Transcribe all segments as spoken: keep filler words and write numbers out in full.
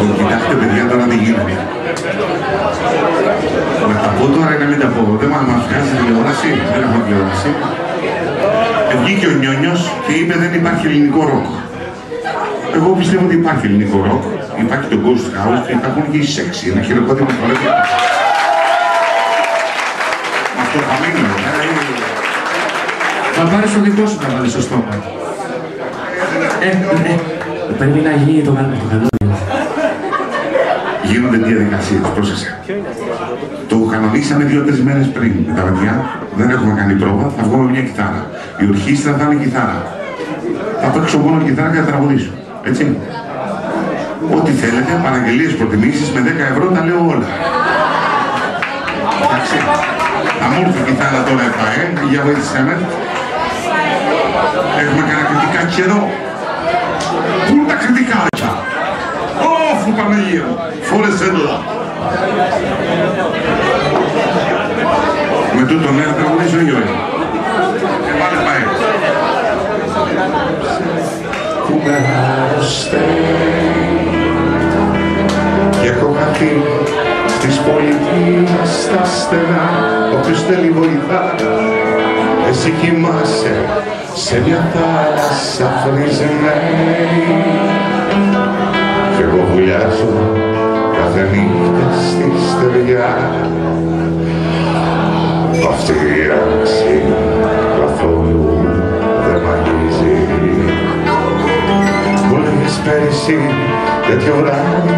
Κοιτάξτε παιδιά, τώρα δεν γίνεται. Να τα πω τώρα ή να μην τα πω. Δεν μας βγάζει τηλεόραση, δεν έχουμε τηλεόραση. Βγήκε ο Νιόνιος και είπε δεν υπάρχει ελληνικό ροκ. Εγώ πιστεύω ότι υπάρχει ελληνικό ροκ. Υπάρχει το Ghost House και υπάρχουν και οι Sexy. Ένα χειροκρότημα που λέει. Αυτό θα μείνει. Θα πάρεις το δικό σου να βάλεις στο στόμα. Ε, ε, πρέπει να γίνει το καλό. Γίνονται διαδικασίες, πρόσεξε. Το κανονίσαμε δύο-τρεις μέρες πριν με τα παιδιά. Δεν έχουμε κάνει πρόβα, θα βγούμε μια κιθάρα. Η ορχήστρα θα είναι κιθάρα. Θα παίξω μόνο κιθάρα και θα τραγουδήσω. Έτσι. Ό,τι θέλετε, παραγγελίες, προτιμήσεις, με δέκα ευρώ τα λέω όλα. Εντάξει. Θα μου έρθει η κιθάρα τώρα ΕΠΑΕ, για βοήθησέ με. Έχουμε κανένα κριτικάκι εδώ. Πού είναι τα κριτικάκια? Όφου Παναγία, φόρεσέ το. Με τούτο ναι, θα τραγουδήσω ή όχι? Και πάλι πάει. Που με αρρωσταίνει και έχω χαθεί στις πολιτείες στα στενά. Όποιος θέλει βοηθά, εσύ κοιμάσαι σε μια θάλασσα φρυσμένη. Κι εγώ βουλιάζω κάθε νύχτα στη στεριά. Αυτή η άνοιξη καθόλου δεν μ' αγγίζει. Μου λέγες πέρυσι τέτοιο βράδυ,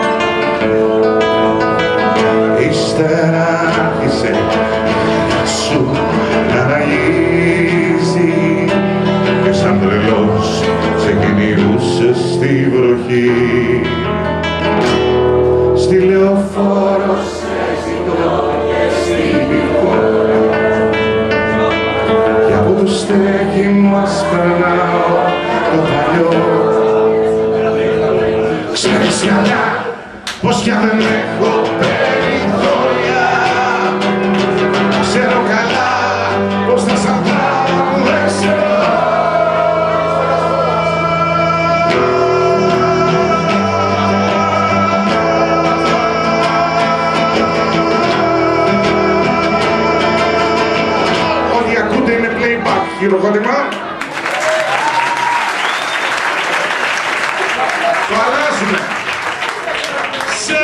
ύστερα άρχισε σου να αναγίζει και σαν τρελός ξεκινούσε στη βροχή. Στη λεωφόρο σε ζητώ και στη πηγό και από το στέκι μας περνάω το παλιό. Ξέρεις καλά πως για δεν έχω περιθώρια. Ξέρω καλά πως θα σ' αντάω, δεν ξέρω. Ό,τι ακούτε είναι playback, χειροκρότημα. Το αλλάζουμε. Σε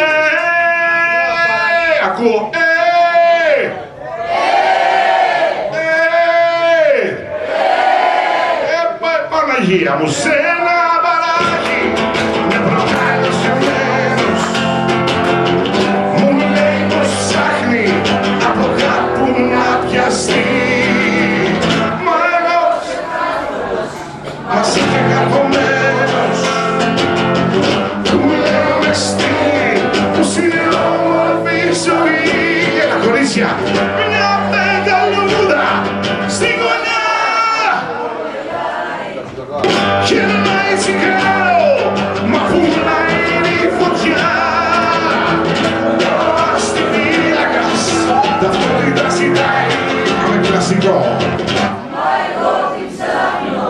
ακούω ε ε ε Παναγία μου, σε ένα μπαράκι με προκάλεσε μέρος. Μου λέει πως ψάχνει από κάπου να πιαστεί. Μα εγώ μας είχε καρπομένος. Του λέω με στήλη που συνόμορφη ζωή. Και τα κορίτσια μια μεγαλούδα στη γωνιά και ένα τσιγάρο μα πουλάει η φωτιά. Στη φύλακας ταυτότητα ζητάει. Πάμε κλασικό. Μα εγώ την ψάχνω.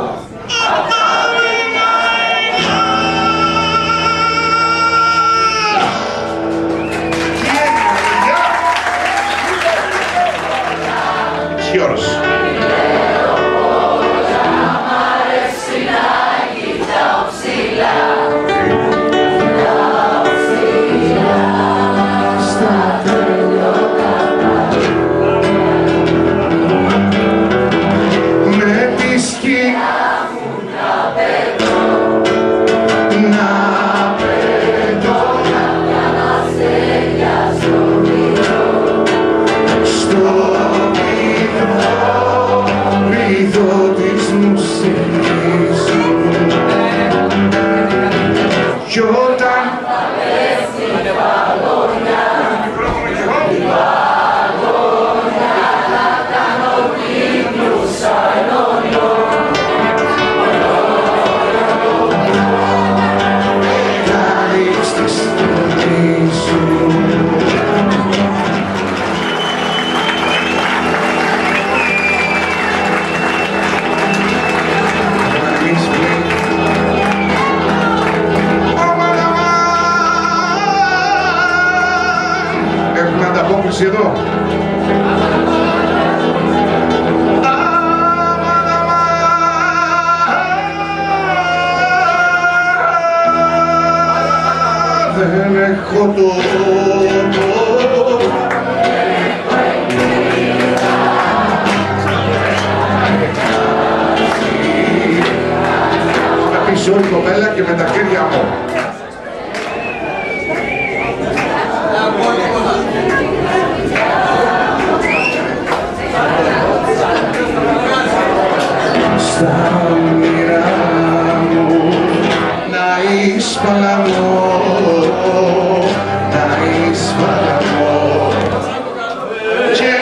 εσύ εδώ. Δεν έχω το με πίσω η κοπέλα και με τα χέρια μου. Στα όνειρά μου να είσαι παλαμό, να είσαι παλαμό και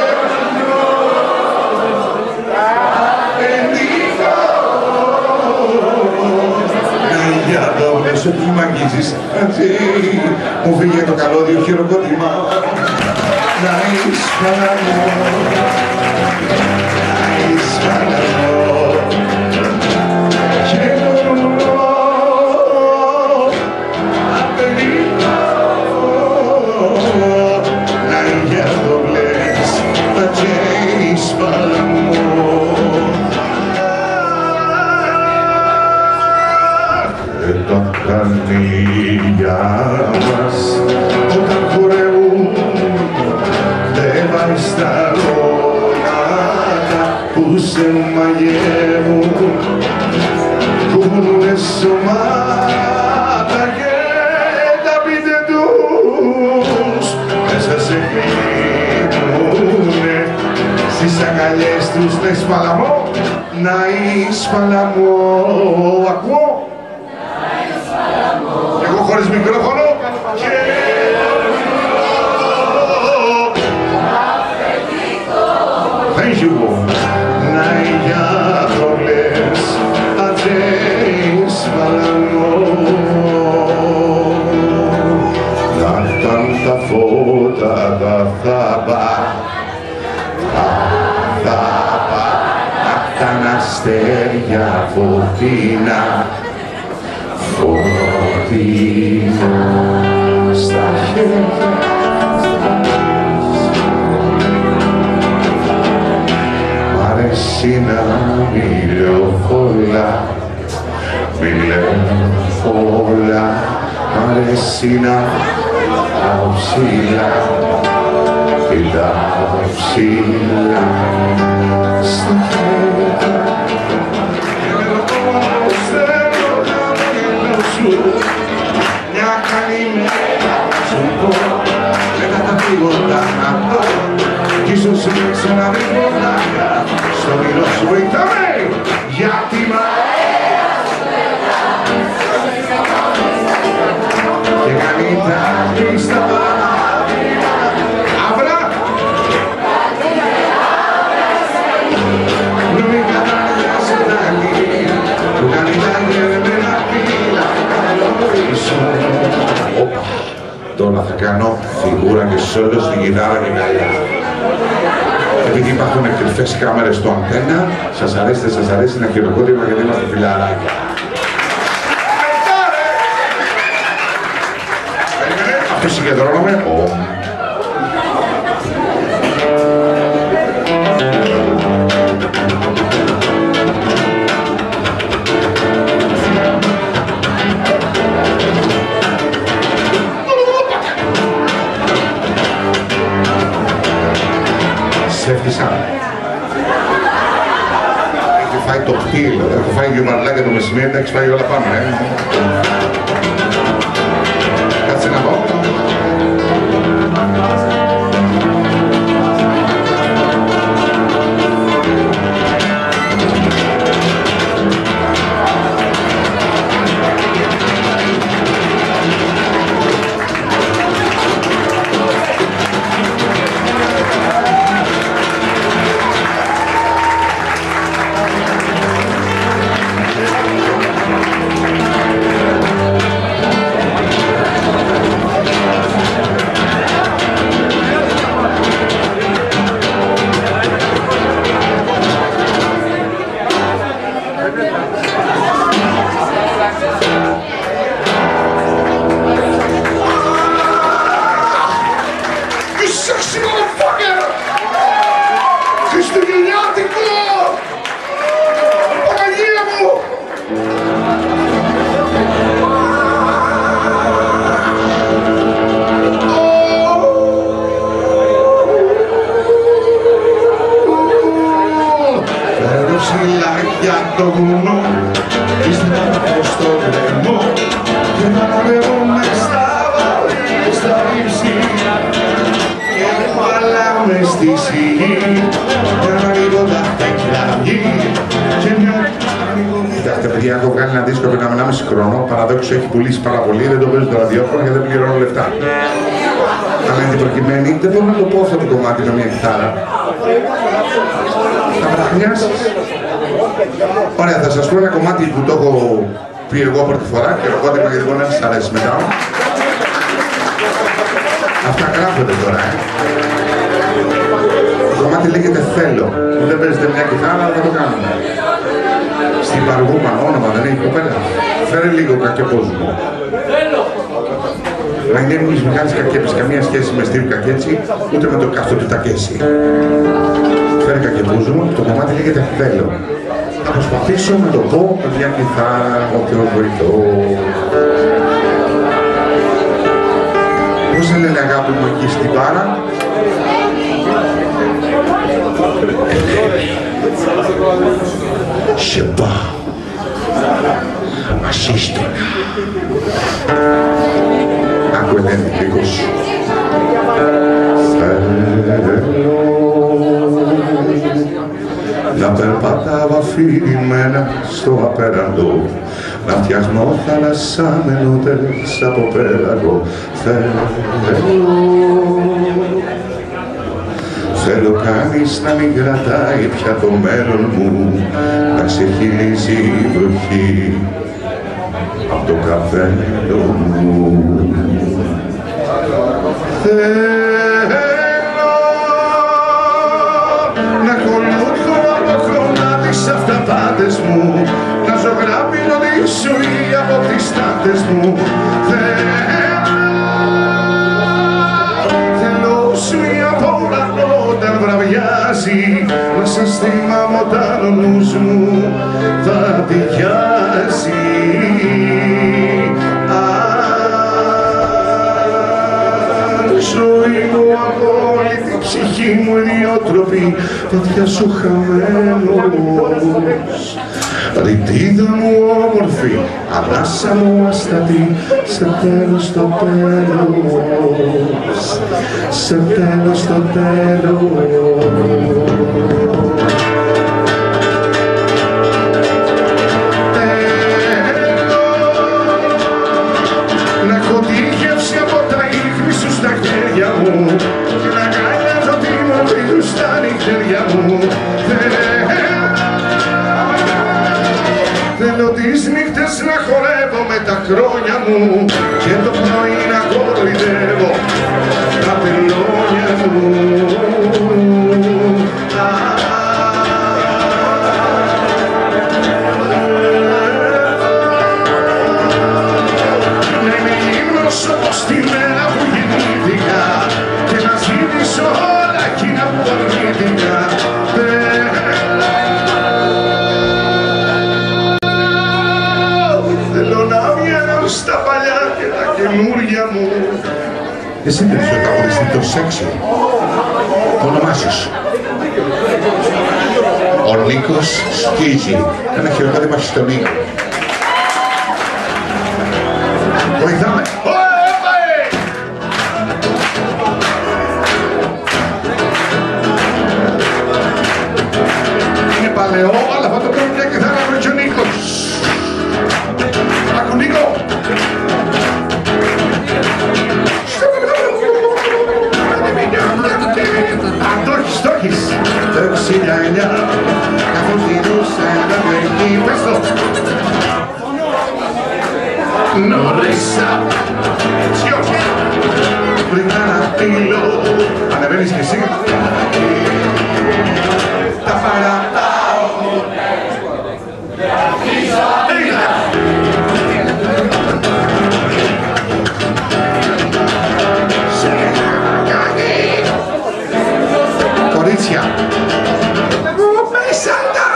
απεντικό να για το μέσο που μ' αγγίζεις μου φύγε το καλώδιο χειροκρότημα να είσαι παλαμό, να είσαι παλαμό τα καρνίγια μας όταν χορεύουν δεν πάει στα γόνατα που σε μαγεύουν κούνουνε σωμάτα και τα πείτε τους μέσα σε κλείνουνε στις αγκαλιές τους λες παλαμό να είσαι παλαμό. Ακούω εγώ χωρίς μικρόφωνο και thank you. Να για προλές ατζέεις παλαμό να ήταν τα φώτα τα θάπα τα θάπα να ήταν αστέρια φωτεινά φωτεινά στα χέρια μ' αρέσει να μιλώ πολλά, μιλώ πολλά μ' αρέσει να κοιτάω ψηλά, κοιτάω ψηλά στα χέρια μια καλημέρα σου πω μετά τα τίποτα να πω κι ίσως είναι ξαναδεί μονάχα στο μήλο σου βοηθάμε γιατί μ' και κάνει τα κλειστά αύρα μην κατάλαβες τα αγγεία που κάνει τα γερμένα φύλλα. Όπα, τώρα θα κάνω φιγούρα και σόλο στην κιθάρα και καλά. Επειδή υπάρχουν κρυφές κάμερες στο αντένα, σας αρέσει, δεν σας αρέσει να χειροκρότημα γιατί είμαστε φιλαράκια. Αυτό συγκεντρώνομαι. Σέφτησα. Έχει φάει το κτήλο, έχω φάει και μαρλάκια το μεσημέρι, τα έχεις φάει όλα πάνω, ε. Κάτσε να πω. στη σιγή για να ανοίγω τα κλαυγή και μια... Κοιτάξτε παιδιά, έχω βγάλει ένα δίσκο πριν από ενάμιση χρόνο, παραδόξου έχει πουλήσει πάρα πολύ, δεν το παίζω το ραδιόφωνο γιατί δεν πληρώνω λεφτά. Αλλά είναι προκειμένη, δεν μπορώ να το πω αυτό το κομμάτι με μια κιθάρα. Θα βραχνιάσεις. Ωραία, θα σας πω ένα κομμάτι που το έχω πει εγώ πρώτη φορά και λογότημα γιατί μπορεί να σας αρέσει μετά. Αυτά γράφονται τώρα, ε. Το κομμάτι λέγεται Θέλω. Δεν παίζετε μια κιθάρα, αλλά θα το κάνουμε. Στην Παργούμα, όνομα δεν έχει κοπέλα. Φέρε λίγο κακεπόζουμο. My name is Μιχάλης Κακέπης, καμία σχέση με Στίβ Κακέτσι, ούτε με το κάστο του Τακέση. Φέρε κακεπόζουμο, το κομμάτι λέγεται Θέλω. Θα προσπαθήσω να το πω με μια κιθάρα, ό,τι ως βοηθώ. Πώς σε λένε αγάπη μου εκεί στην Πάρα? Σε πάω ασύστονα. Άκου Ελένη, δίκος σου. Θέλω να περπατάω αφηρημένα στο απέραντο, να φτιάχνω θάλασσα με νότες από πέλαγο. Θέλω, θέλω κανείς να μην κρατάει πια το μέλλον μου, να σε χειλίζει η βροχή απ' το καπέλο μου. Θέλω να κολούθω από χρονά τις αυταπάτες μου, να ζωγράφω τη ζωή από τις στάτες μου. Θέλω σου από ουρανό όταν βραβιάζει, μέσα στη μαμωτά ο νους μου θα τυχιάζει. Ζωή μου απόλυτη, ψυχή μου ιδιότροπη, τέτοια σου χαμένος. Ρητίδα μου όμορφη, ανάσα μου αστατή, σε τέλος το τέλος, σε τέλος το τέλος. Και να αγκαλιάζω τη μορφή του στα νυχτέρια μου. Θέλω τις νύχτες να χορεύω με τα χρόνια μου και το πρωί να κοροϊδεύω τα πελώνια μου. Να είμαι γυμνός όπως τη μέρα που γεννήθηκα και να ζήτησω όλα εκείνα που αρνήθηκα. Θέλω να βγαίνω στα παλιά και τα καινούργια μου. Εσύ δεν είσαι ο τραγουδιστή το σεξι. Το όνομά σου. Ο Νίκος Σκίζη. Ένα χειροκρότημα στον Νίκο. Βοηθάμε. Είναι παλαιό, αλλά θα το κάνω μια και θα ανάβρει και ο Νίκος. Άκου Νίκο. Αν το έχεις, το έχεις. Το εξήντα εννιά, καθώς δίνουσα ένα παιδί, πες το. Νωρίσα, έτσι όχι. Πριν αναπτύλω, ανεβαίνεις και εσύ. Τα παρατάω. Κορίτσια. Μέσα τα.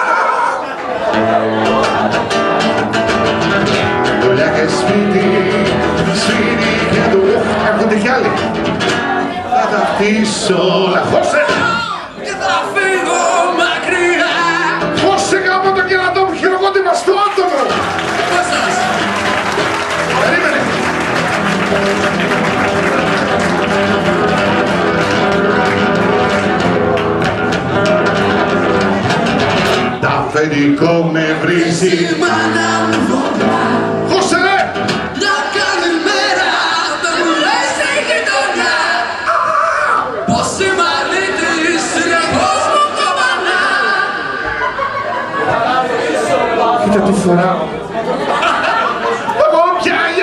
Δουλειά και σπίτι, σπίτι και του. Έρχονται κι άλλοι. Θα τα χτίσω, λαχώσε. Και θα φύγω μακριά. Φώσε κάπου το κερατό που χειροκρότημα στο άτομο. Πώς σας. Περίμενε. αφεντικό με βρίζει. Μάνα μου φωτιά. Χώσε ρε! Μια καλημέρα δεν μου λες στη γειτονιά. Πως η μαλλίτης είναι πως μου κομμανά. Κοίτα τι φορά. Εγώ πια για...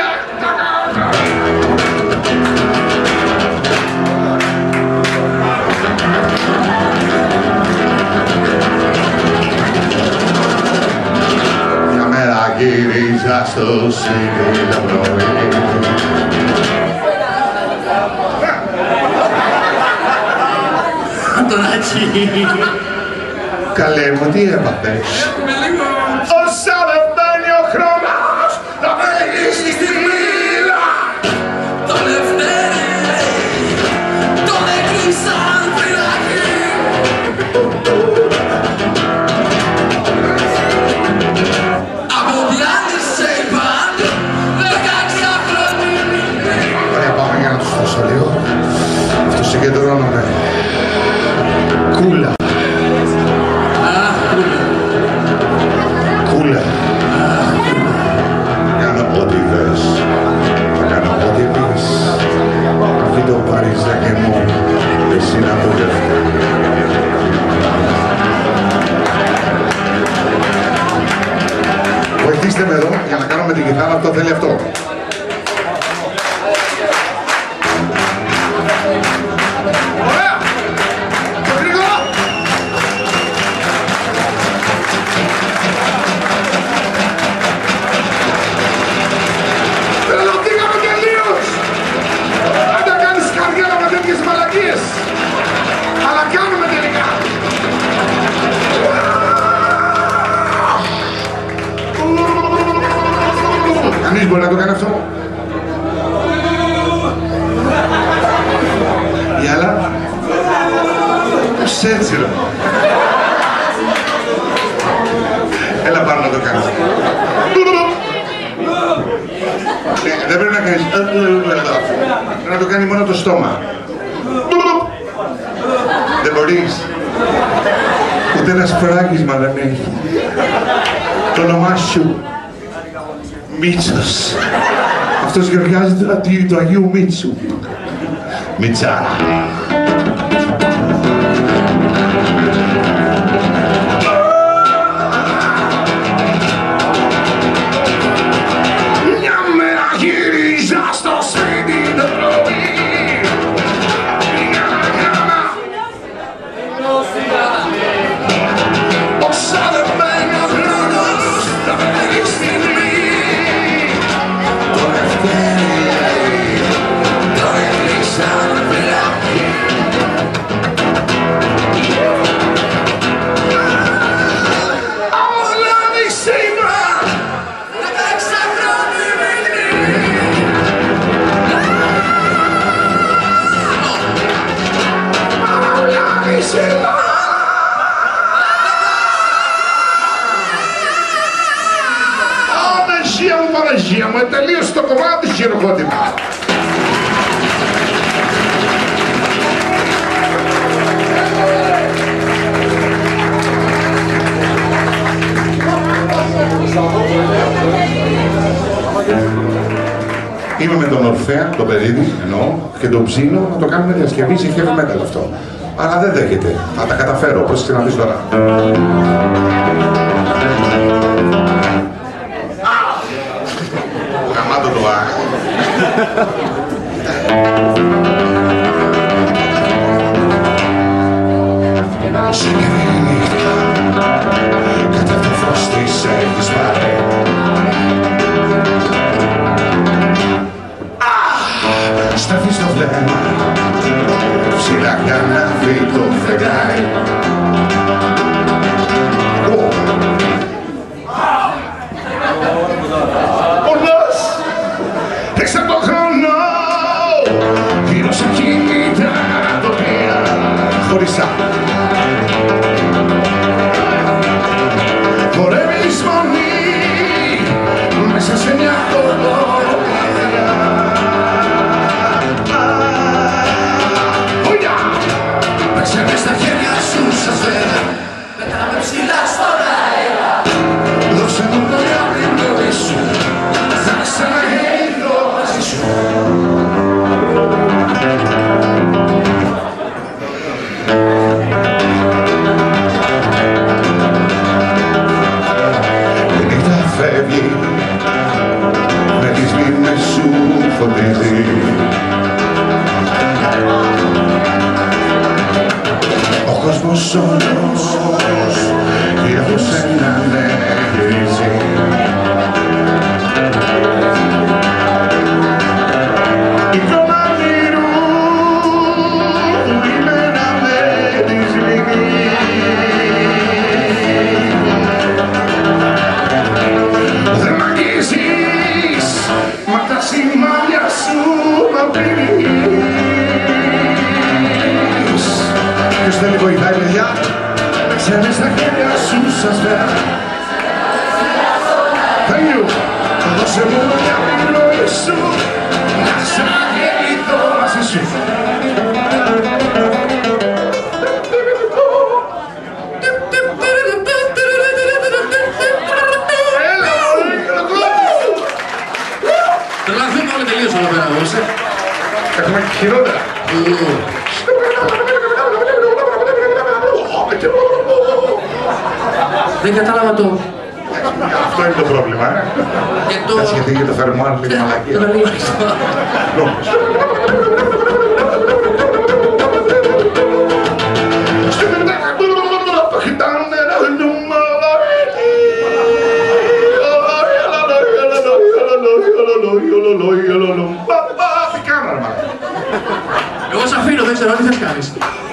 Μια μέρα γύριζα στο σπίτι το πρωί. Αντωνάκη. Καλέ μου, τι έπαθες? Όσα δεν μπαίνει ο χρόνος, θα μπαίνει στη μοίρα. Το Λευτέρι, τον έκλεισαν φυλακή. Αποδιάνησε η πάντα, δεκαεξάχρονη μικρή. Ωραία, πάμε για να τους δώσω λίγο. Αυτό συγκεντρώνομαι. Κούλα. Κούλα. Κάνω ό,τι θες. Θα κάνω ό,τι πεις. Αυτή το παριζάκι μου, εσύ να το δεχτείς. Βοηθήστε με εδώ για να κάνω με την κιθάρα αυτό θέλει αυτό. Ωραία! Το γρήγορα! Τρελαθήκαμε τελείως! Αν τα κάνεις καριέρα με τέτοιες μαλακίες! Αλλά κάνουμε τελικά! Κανείς μπορεί να το κάνει αυτό? Η άλλα? Πώς έτσι ρε? Έλα πάρω να το κάνεις. Ε, δεν πρέπει να κάνεις. Πρέπει να το κάνει μόνο το στόμα. Δεν μπορείς. Ούτε ένα σφράγισμα δεν έχει. Το όνομά σου. Μίτσος. Αυτός γεωργιάζεται του Αγίου Μίτσου. Μιτσάρα. Μια μέρα γύριζα στο σπίτι το πρωί. Όσα δεν μπαίνει ο χρόνος, θα μπαίνει στιγμή. Το Λευτέρι, το έκλεισαν φυλακή. Αμολάνη σήμα, δεκαεξάχρονη μικρή. Αμολάνη σήμα. Παναγία μου, Παναγία μου, τελείωσε το κομμάτι χειροκρότημα. Είμαι με τον Ορφέα, τον Περίδη, εννοώ, και τον Ψήνο να το κάνουμε διασκευή σε heavy metal αυτό. Αλλά δεν δέχεται. Θα τα καταφέρω, όπως και να δεις τώρα. Γαμάτο το α. Σε καιρή νύχτα, κατά το φως της έχεις πάρει. Σταθείς το βλέμμα, ψηλά να βρει το φεγγάρι. Ορνός, έξω από το χρόνο, γύρω σε εκείνη τα τοπία χωριστά. Χορεύεις φωνή μέσα σε μια κολομία. Παίξε μες στα χέρια σου σαν σφαίρα, πετάμε ψηλά στον αέρα. φωτίζει. Ο κόσμος όλος γύρω από σένα δεν γυρίζει. Η κόμμα μύρου ημένα δεν της λυγεί. Δεν μ' αγγίζεις, μα τα σημάδια σου μ' απειλείς. Ποιος θέλει βοηθάει παιδιά, ξέρεις τα χέρια σου σας βέρα. Thank you. Δώσε μου μια πνοή σου, να σ' αγγεληθώ μαζί σου. Τρελαθούμε όλοι τελείως όλα πέρα όμως, ε. Έχουμε χειρότερα. Δεν κατάλαβα το... Αυτό είναι το πρόβλημα, ε. Και το... Γιατί για το φερμουάρ λίγη μαλακία. Το λίγο εγώ σ' αφήνω, δεν ξέρω τι θες κάνεις.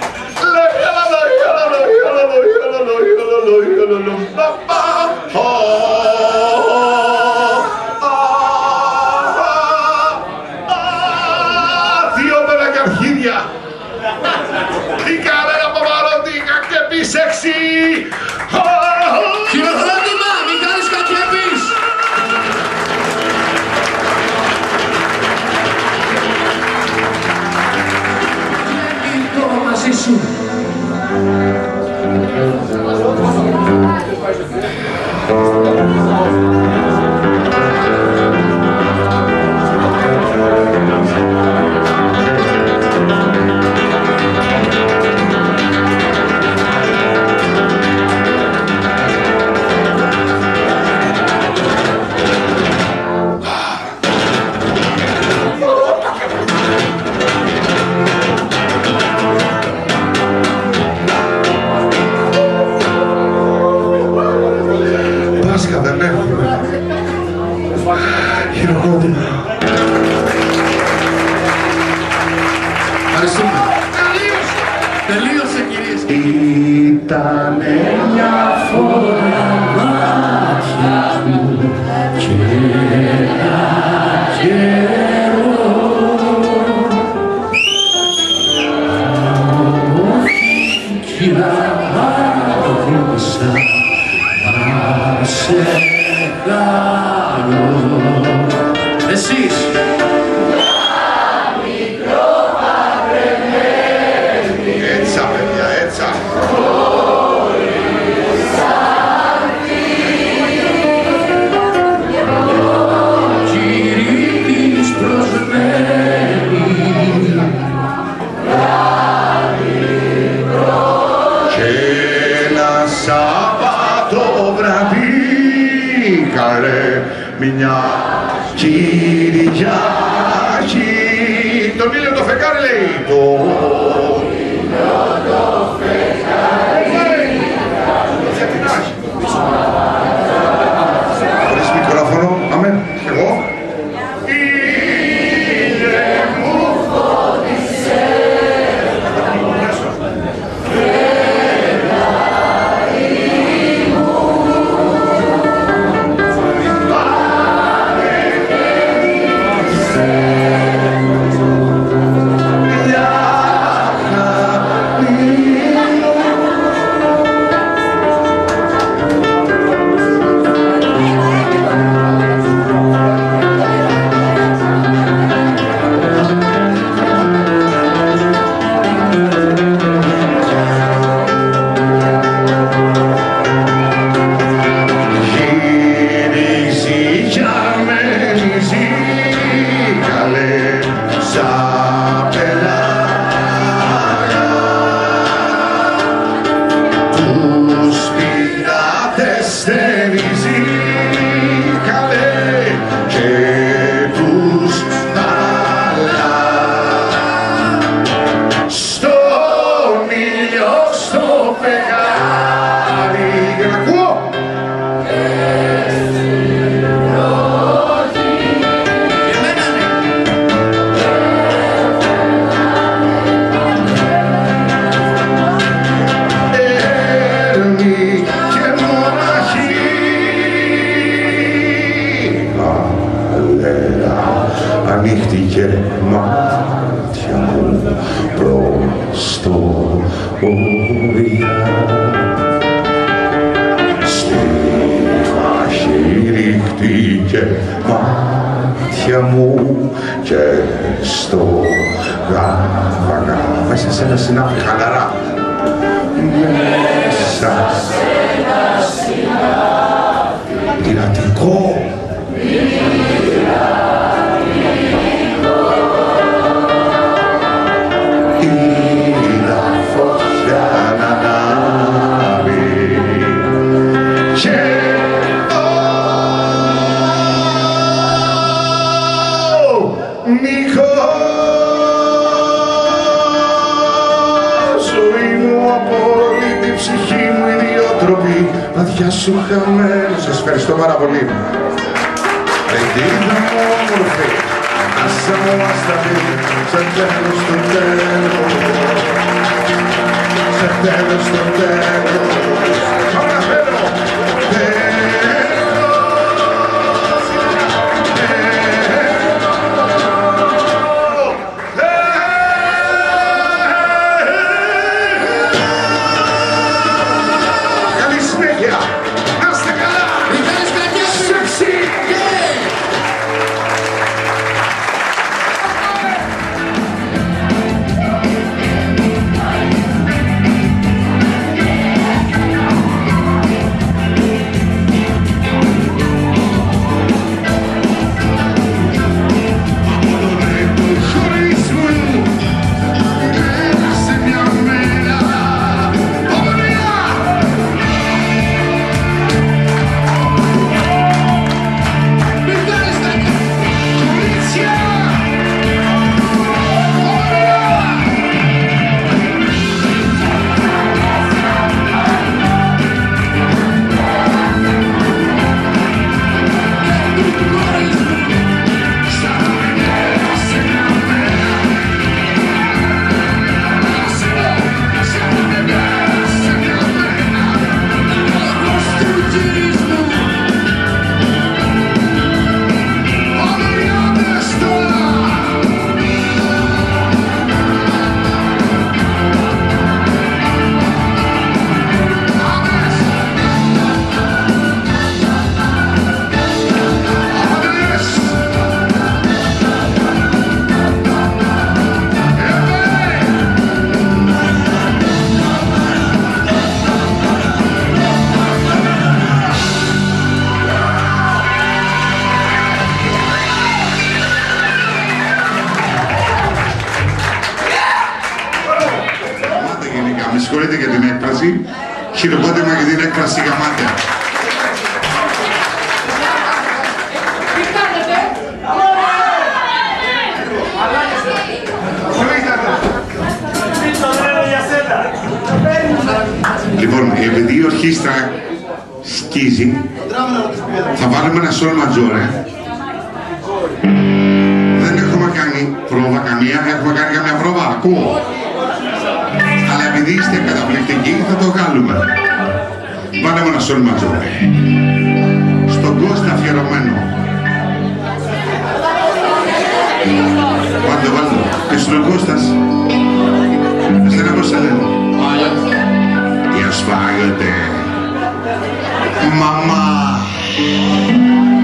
Δύο πελακαρχίδια. Τι καρέα Παπαροντίκα και πεις έξι. Χειροκρότημα, Μιχάλης Κακέπης! Κοιτώ μαζί σου. Πάσχα δεν έχουμε. Χειροκρότημα. Ευχαριστούμε. Τελείωσε κυρίες. Ήτανε μια φορά μάτια μου και ένα καιρό. Κυράγωσα να σε κάνω. Εσείς. Έτσι παιδιά, έτσι. Κυρίτης προσμένη. Και ένα Σάββατο βραδύ καλέ μια Κυριακή. Τον ήλιο το φεγγάρι λέει. Το ήλιο το φεγγάρι. Γιατί να έχει. Χωρίς μικρόφωνο, αμέ, εγώ. Ήλιε μου φώτισε. ανοίχτηκε μάτια μου προς το όρια. Στη βάχη ρίχτηκε μάτια μου και στο γάβα γάβα. Μέσα σε ένα συνάφι χαλαρά. Μέσα σε ένα συνάφι πειρατικό. Είδα φωτιά να ανάβει και ο Νίκος, ζωή μου, απόλυτη ψυχή μου, ιδιότροπη, βαθιά σου χαμένος. Σας ευχαριστώ πάρα πολύ. Ρεγγίδα μου όμορφη, άσα μου ασταθή, σε τέλος στο τέλος, σε τέλος στο τέλος. Τώρα θέλω, καλή συνέχεια, να είστε καλά. Σεξι. Με συγχωρείτε για την έκφραση, χειροκρότημα για την έκφραση γαμάτια. Λοιπόν, επειδή η ορχήστρα σκίζει, θα βάλουμε ένα σόλ ματζόρε. Δεν έχουμε κάνει πρόβα καμία, έχουμε κάνει καμία πρόβα, ακούω. Αλλά επειδή είστε καταπληκτικοί θα το βγάλουμε. Βάλαμε ένα σόλ ματζόρε. Στον Κώστα αφιερωμένο. Βάλτε, βάλτε. Και στον Κώστας. Εσένα πώς σε λένε. Γεια σφάγεται. Μαμά.